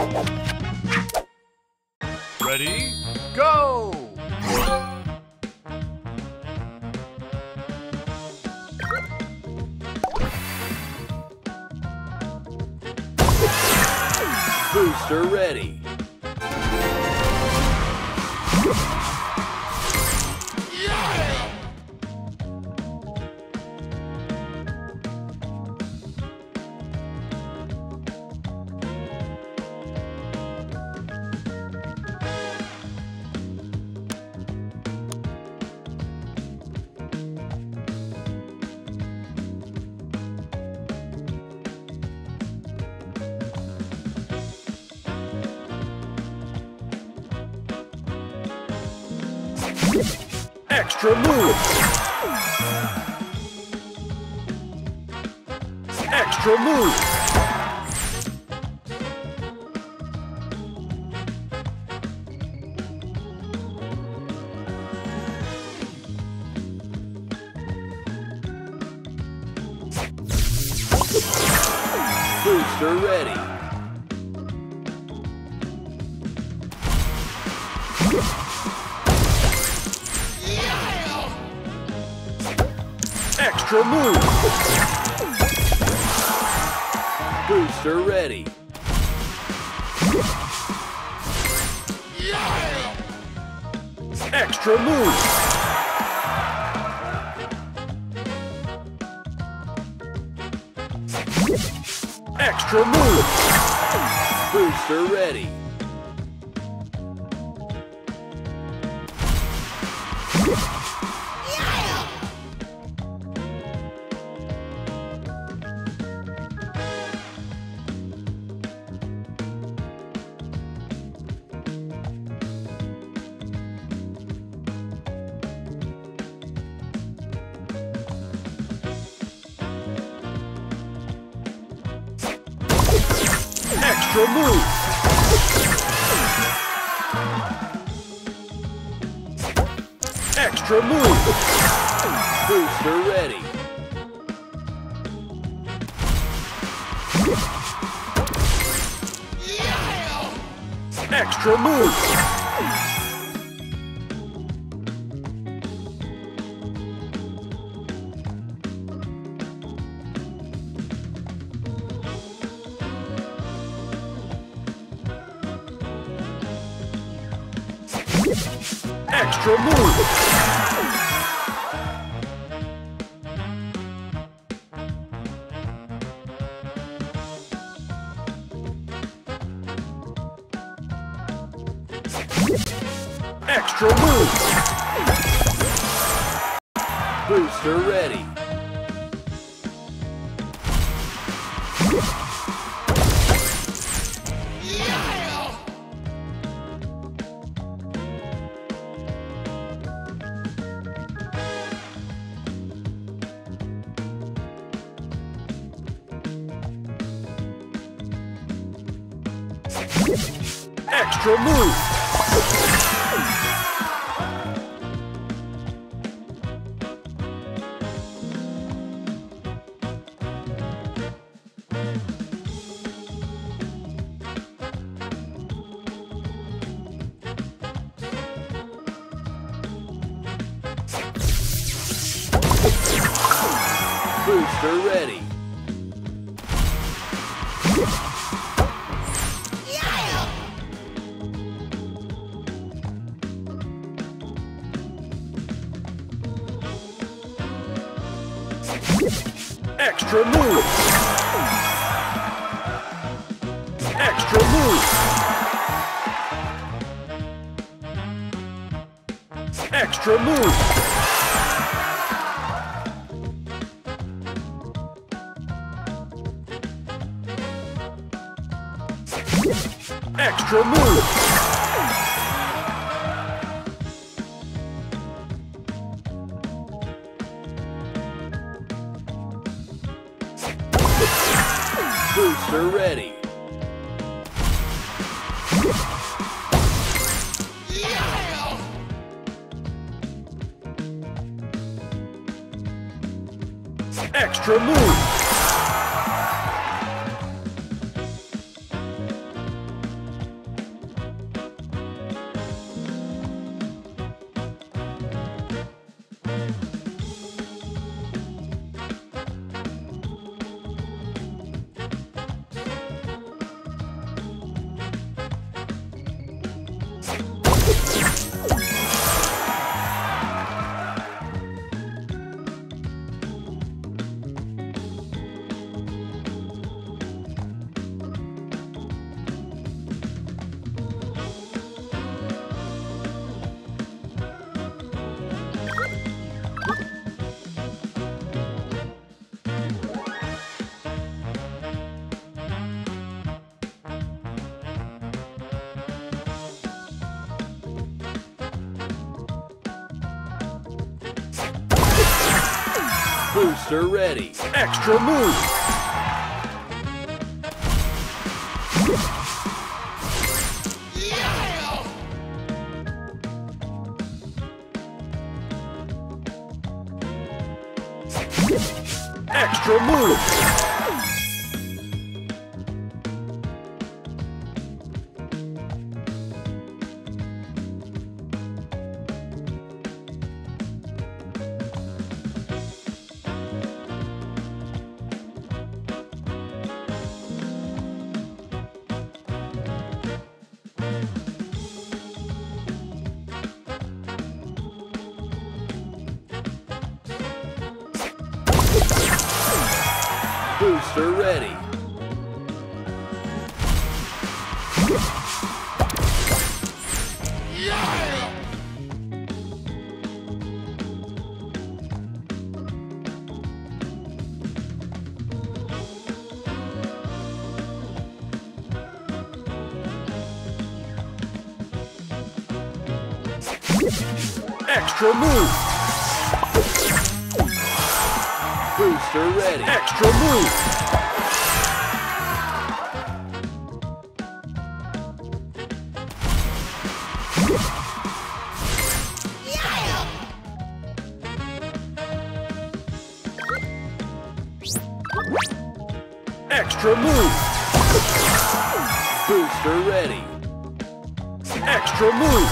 Ready, go! Booster ready. Extra move! Extra move! Booster ready. Extra move! Booster ready. Extra move! Extra move! Booster ready. Extra move! Extra move! Booster ready. Extra move! Extra move! Extra move! Booster ready. Extra move! Booster ready. Extra move! Extra move! Extra move! Extra move! Booster ready. Extra move! Booster ready. Extra move. Extra move. Booster ready. Extra move. Booster ready. Extra move. Extra move. Booster ready. Extra move.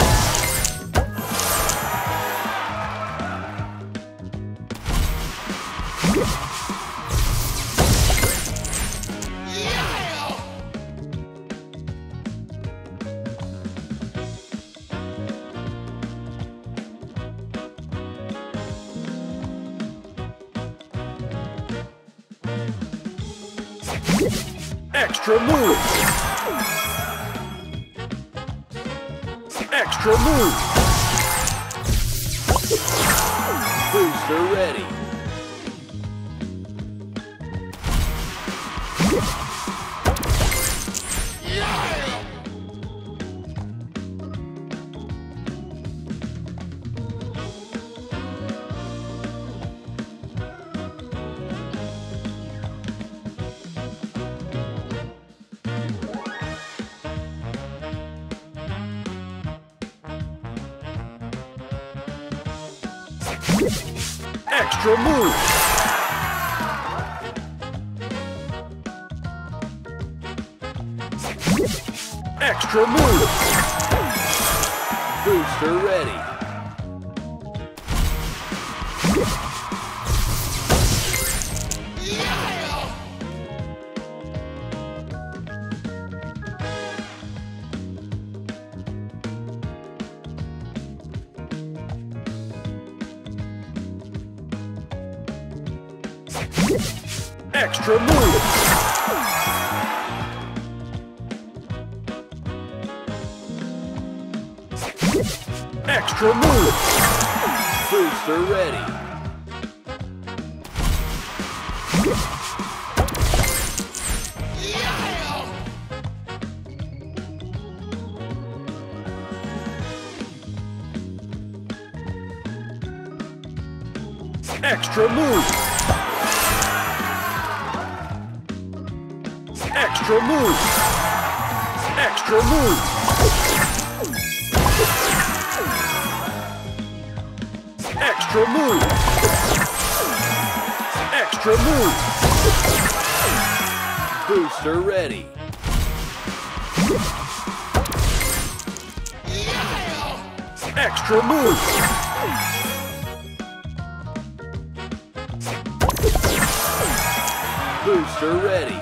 Extra move. Extra move. Booster ready. Extra move. Extra move. Booster ready. Extra move. Extra move. Booster ready. Extra move. Extra move. Extra move. Extra move. Extra move. Booster ready. Extra move. Booster ready.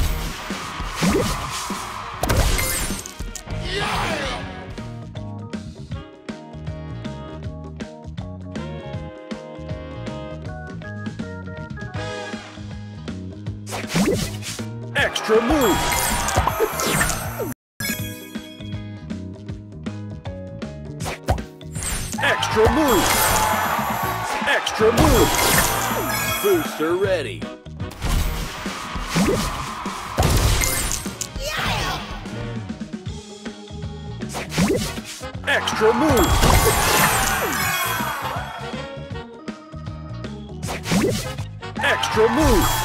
Extra move. Extra move. Extra move. Booster ready. Extra move. Extra move.